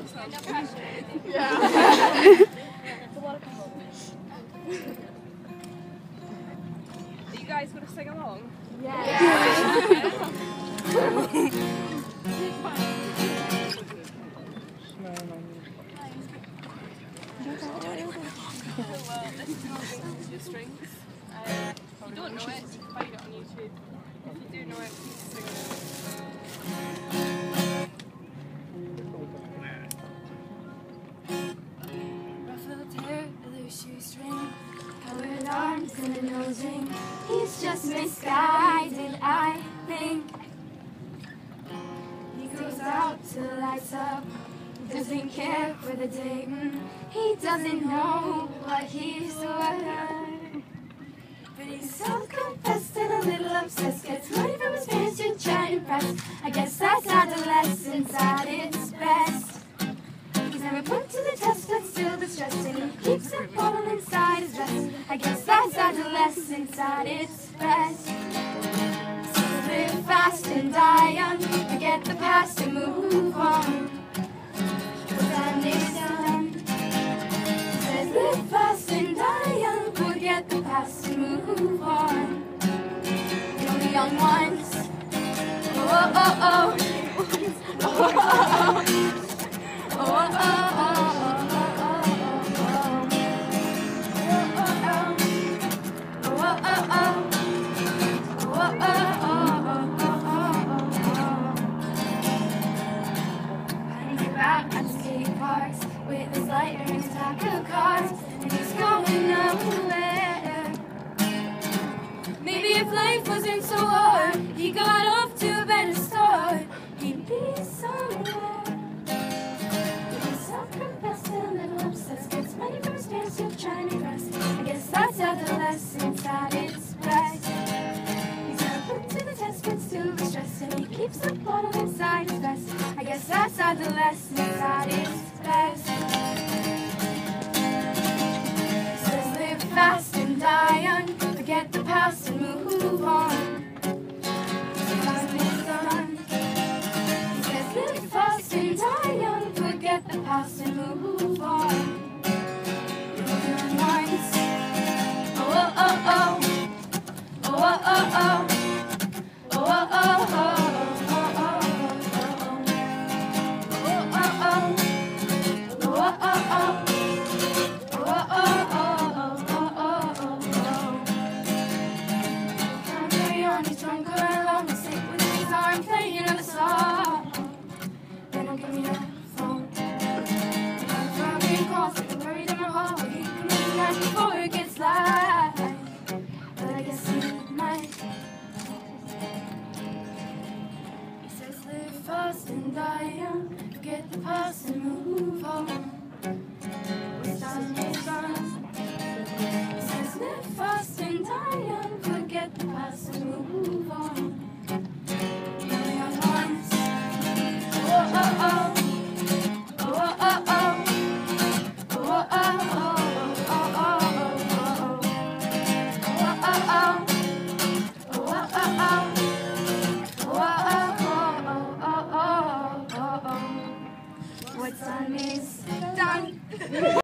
Are you guys going to sing along? Well, this is how it goes your strings. If you don't know it, you can find it on YouTube. If you do know it, please sing it. Ruffled hair, a loose shoestring, colored arms and a nose ring. He's just misguided, I think. He goes out till the lights up. Doesn't care for the day, he doesn't know what he's worth. But he's self-confessed and a little obsessed. Gets money from his parents to try and impress. I guess that's adolescence at its best. He's never put to the test but still distressed, and he keeps it bottled inside his vest. I guess that's adolescence at its best. So live fast and die young, forget the past and move on. Live fast and die young, forget the past and move on. You're the young ones. Oh, oh, oh. Oh, oh, oh. Oh, oh, oh. With his lighter and his pack of cards, and he's going nowhere. Maybe if life wasn't so hard, he got off to a better start, he'd be somewhere. He's self-confessed and a little obsessed, gets money from his parents to try and impress. I guess that's adolescence at its best. He's never put to the test but still distressed, and he keeps the bottle inside his vest. I guess that's adolescence at its best. Says live fast and die young, forget the past and move on. Time is done. He says live fast and die young, forget the past and move on. You're the young ones. Oh, oh, oh. Oh, oh, oh. Oh, oh, oh, oh. Before it gets light, but I guess he might. He says live fast and die young, forget the past and move on. It's done.